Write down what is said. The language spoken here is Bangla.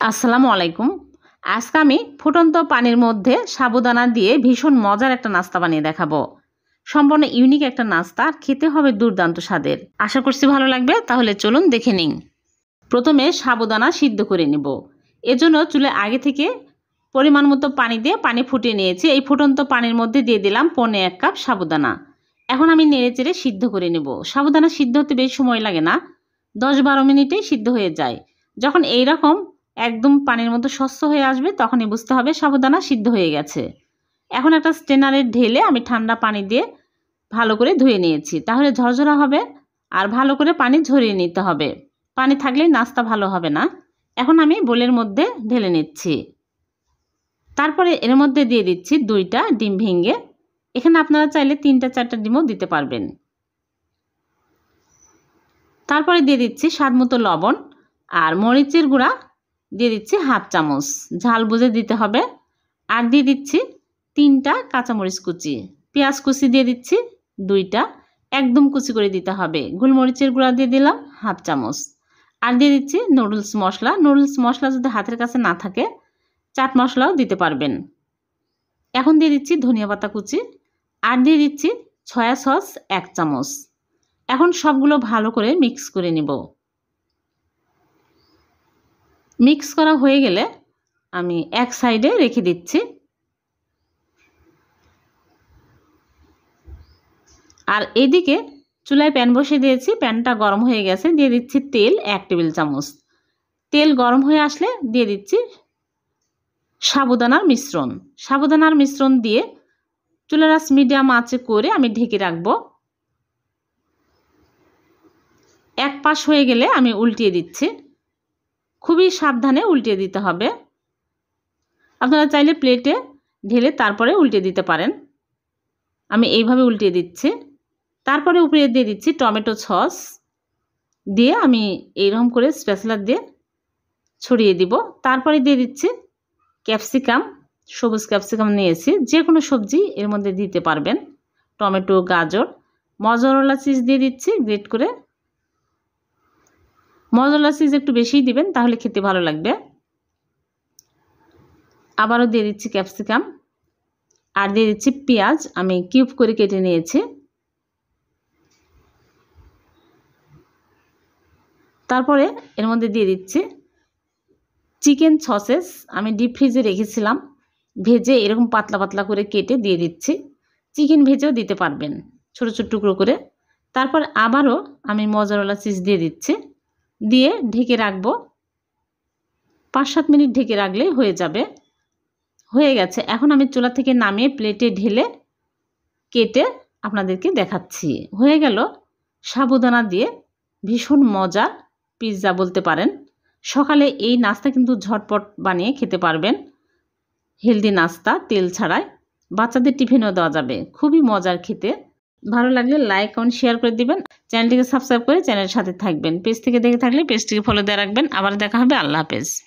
আসসালামু আলাইকুম। আজকে আমি ফুটন্ত পানির মধ্যে সাবুদানা দিয়ে ভীষণ মজার একটা নাস্তা বানিয়ে দেখাবো। সম্পূর্ণ ইউনিক একটা নাস্তা, খেতে হবে দুর্দান্ত স্বাদের। আশা করছি ভালো লাগবে, তাহলে চলুন দেখে নিন। প্রথমে সাবুদানা সিদ্ধ করে নেব। এজন্য চুলে আগে থেকে পরিমাণ মতো পানি দিয়ে পানি ফুটিয়ে নিয়েছি। এই ফুটন্ত পানির মধ্যে দিয়ে দিলাম 1.25 কাপ সাবুদানা। এখন আমি নেড়েচেড়ে সিদ্ধ করে নেব। সাবুদানা সিদ্ধ হতে বেশি সময় লাগে না, 10-12 মিনিটেই সিদ্ধ হয়ে যায়। যখন এইরকম একদম পানির মতো স্বচ্ছ হয়ে আসবে তখনই বুঝতে হবে সাবুদানা সিদ্ধ হয়ে গেছে। এখন একটা স্ট্রেনারে ঢেলে আমি ঠান্ডা পানি দিয়ে ভালো করে ধুয়ে নিয়েছি, তাহলে ঝরঝরা হবে। আর ভালো করে পানি ঝরিয়ে নিতে হবে, পানি থাকলেই নাস্তা ভালো হবে না। এখন আমি বোলের মধ্যে ঢেলে নিচ্ছি। তারপরে এর মধ্যে দিয়ে দিচ্ছি 2টা ডিম ভেঙে। এখানে আপনারা চাইলে 3-4টা ডিমও দিতে পারবেন। তারপরে দিয়ে দিচ্ছি স্বাদ মতো লবণ আর মরিচের গুঁড়া দিয়ে দিচ্ছি 1/2 চামচ, ঝাল বুঝে দিতে হবে। আর দিয়ে দিচ্ছি 3টা কাঁচামরিচ কুচি, পেঁয়াজ কুচি দিয়ে দিচ্ছি 2টা, একদম কুচি করে দিতে হবে। গোলমরিচের গুঁড়া দিয়ে দিলাম 1/2 চামচ। আর দিয়ে দিচ্ছি নুডলস মশলা। নুডলস মশলা যদি হাতের কাছে না থাকে চাট মশলাও দিতে পারবেন। এখন দিয়ে দিচ্ছি ধনিয়া পাতা কুচি আর দিয়ে দিচ্ছি সয়া সস 1 চামচ। এখন সবগুলো ভালো করে মিক্স করে নিব। মিক্স করা হয়ে গেলে আমি এক সাইডে রেখে দিচ্ছি। আর এদিকে চুলায় প্যান বসিয়ে দিয়েছি, প্যানটা গরম হয়ে গেছে। দিয়ে দিচ্ছি তেল 1 টেবিল চামচ। তেল গরম হয়ে আসলে দিয়ে দিচ্ছি সাবুদানার মিশ্রণ। সাবুদানার মিশ্রণ দিয়ে চুলার আঁচ মিডিয়াম আঁচে করে আমি ঢেকে রাখব। এক পাশ হয়ে গেলে আমি উল্টিয়ে দিচ্ছি। খুবই সাবধানে উল্টিয়ে দিতে হবে। আপনারা চাইলে প্লেটে ঢেলে তারপরে উল্টিয়ে দিতে পারেন। আমি এইভাবে উল্টিয়ে দিচ্ছি। তারপরে উপরে দিয়ে দিচ্ছি টমেটো সস, দিয়ে আমি এইরকম করে স্প্যাচুলা দিয়ে ছড়িয়ে দিব। তারপরে দিয়ে দিচ্ছি ক্যাপসিকাম, সবুজ ক্যাপসিকাম নিয়েছি, যে কোনো সবজি এর মধ্যে দিতে পারবেন। টমেটো, গাজর, মজরেলা চিজ দিয়ে দিচ্ছি গ্রেট করে। মজরেলা চিজ একটু বেশিই দিবেন, তাহলে খেতে ভালো লাগবে। আবারও দিয়ে দিচ্ছি ক্যাপসিকাম আর দিয়ে দিচ্ছি পেঁয়াজ, আমি কিউব করে কেটে নিয়েছি। তারপরে এর মধ্যে দিয়ে দিচ্ছি চিকেন সসেস, আমি ডিপ ফ্রিজে রেখেছিলাম, ভেজে এরকম পাতলা পাতলা করে কেটে দিয়ে দিচ্ছি। চিকেন ভেজেও দিতে পারবেন ছোটো ছোটো টুকরো করে। তারপর আবারও আমি মজরেলা চিজ দিয়ে দিচ্ছি, দিয়ে ঢেকে রাখবো। 5-7 মিনিট ঢেকে রাখলেই হয়ে যাবে। হয়ে গেছে। এখন আমি চুলা থেকে নামিয়ে প্লেটে ঢেলে কেটে আপনাদেরকে দেখাচ্ছি। হয়ে গেল সাবুদানা দিয়ে ভীষণ মজার পিৎজা বলতে পারেন। সকালে এই নাস্তা কিন্তু ঝটপট বানিয়ে খেতে পারবেন। হেলদি নাস্তা, তেল ছাড়াই, বাচ্চাদের টিফিনও দেওয়া যাবে। খুবই মজার খেতে। ভালো লাগলে লাইক কমেন্ট শেয়ার করে দিবেন। চ্যানেলটিকে সাবস্ক্রাইব করে চ্যানেলের সাথে থাকবেন। পেজ থেকে দেখে থাকলে পেজটিকে ফলো দিয়ে রাখবেন। আবার দেখা হবে। আল্লাহ হাফেজ।